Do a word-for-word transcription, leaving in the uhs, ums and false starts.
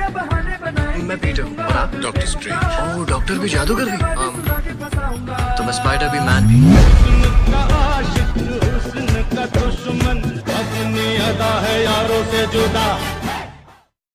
मैं पीटर हूँ और आप? Doctor strange. ओह, डॉक्टर भी जादूगर भी? um, तो मैं स्पाइडर भी, मैन भी। हुस्न का दुश्मन अपनी अदा है यारों से जुदा।